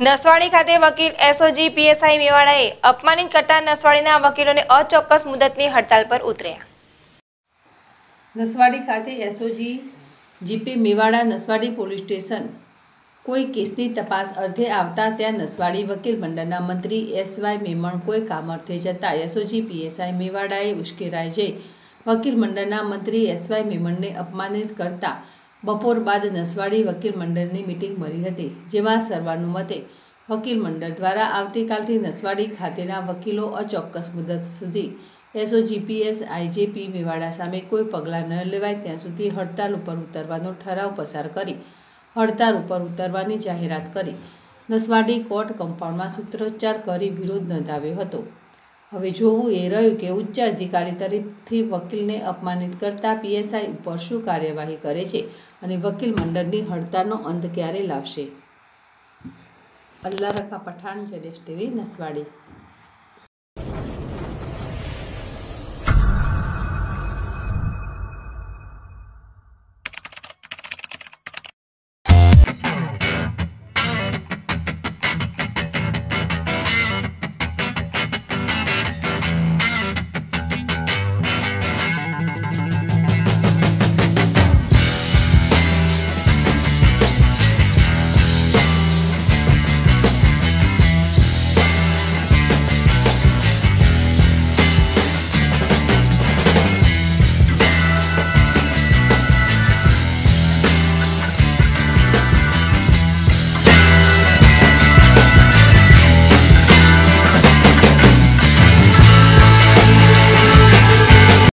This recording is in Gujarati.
નસવાડી ખાતે વકીલ એસઓજી પીએસઆઈ મેવાડાએ અપમાનિત કરતા નસવાડીના વકીલોને અચોક્કસ મુદતની હડતાલ પર ઉતર્યા। નસવાડી ખાતે SOG GP Mewada Naswadi police station કોઈ કેસની તપાસ અર્થે આવતા ત્યાં નસવાડી વકીલ મંડળના મંત્રી એસવાય મેમણ કોઈ કામ અર્થે જતા એસઓજી પીએસઆઈ મેવાડાએ ઉશ્કેરાઈ જઈ વકીલ મંડળના મંત્રી એસવાય મેમણને અપમાનિત કરતા બપોર બાદ નસવાડી વકીલ મંડળની મિટિંગ મળી હતી, જેમાં સર્વાનુમતે વકીલ મંડળ દ્વારા આવતીકાલથી નસવાડી ખાતેના વકીલો અચોક્કસ મુદત સુધી એસઓજીપીએસ આઈજેપી મેવાડા સામે કોઈ પગલાં ન લેવાય ત્યાં સુધી હડતાલ ઉપર ઉતરવાનો ઠરાવ પસાર કરી હડતાલ ઉપર ઉતરવાની જાહેરાત કરી નસવાડી કોર્ટ કમ્પાઉન્ડમાં સૂત્રોચ્ચાર કરી વિરોધ નોંધાવ્યો હતો। હવે જોવું એ રહ્યું કે ઉચ્ચ અધિકારી તરફથી વકીલને અપમાનિત કરતા પીએસઆઈ ઉપર શું કાર્યવાહી કરે છે અને વકીલ મંડળની હડતાલનો અંત ક્યારે લાવશે। અલ્લાહ રખા પઠાણ, ZSTV નસવાડી।